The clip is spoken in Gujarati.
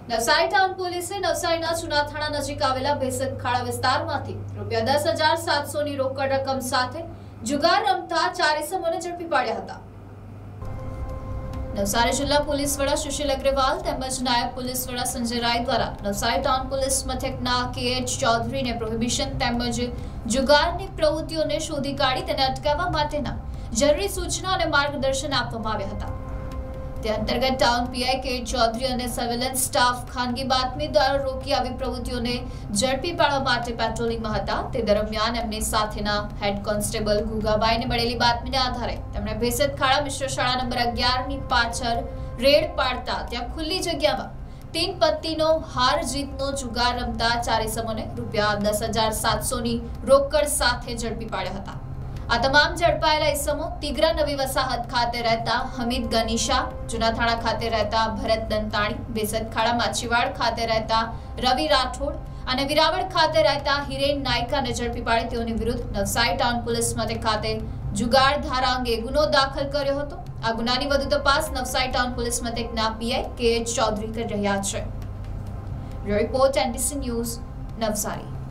નવસારી ટાઉન પોલીસે નવસારીના ચુના થાણા નજીક આવેલા ભેસદ ખાડા વિસ્તારમાંથી ₹10,700 ની રોકડ રકમ સાથે જુગાર રમતા 4 ઇસમોને ઝડપી પાડ્યા હતા। નવસારી જિલ્લા પોલીસ વડા સુશીલ અગ્રવાલ તેમજ નાયબ પોલીસ વડા સંજય રાય દ્વારા નવસારી ટાઉન પોલીસ મથકના KH ચૌધરીને પ્રોહિબિશન તેમજ જુગારની પ્રવૃત્તિઓને શોધી કાઢી તેને અટકાવવા માટેના જરૂરી સૂચના અને માર્ગદર્શન આપવામાં આવ્યા હતા। તે અંતર્ગત ટાઉન PI KH ચૌધરી અને સર્વેલન્સ સ્ટાફ ખાનગી બાતમી દ્વારા રોકી આવી પ્રવૃત્તિઓને ઝડપી પાડવા માટે પેટ્રોલિંગમાં હતા। તે દરમિયાન એમની સાથેના હેડ કોન્સ્ટેબલ ગુગાબાઈને મળેલી બાતમીના આધારે તેમણે ભેસદ ખાડા મિશ્ર શાળા નંબર 11 ની પાછળ રેડ પાડતા ત્યાં ખુલ્લી જગ્યામાં 3 પત્તીનો હાર જીતનો જુગાર રમતા 4 ઇસમોને ₹10,700 ની રોકડ સાથે ઝડપી પાડ્યા હતા। આ તમામ ઝડપાયેલા ઇસમો તિગરા નવી વસાહત ખાતે રહેતા હમીદ ગનીશા, જુના થાણા ખાતે રહેતા ભરત દંતાણી, ભેસદ ખાડા માછીવાડ ખાતે રહેતા રવિ રાઠોડ અને વિરાવળ ખાતે રહેતા હિરેન નાયકાને ઝડપી પાડી તેઓની વિરુદ્ધ નવસારી ટાઉન પોલીસ મથક ખાતે જુગાર ધારા અંગે ગુનો દાખલ કર્યો હતો। આ ગુનાની વધુ તપાસ નવસારી ટાઉન પોલીસ મથકના PI KH ચૌધરી કરી રહ્યા છે। Report NDC news, Navsari.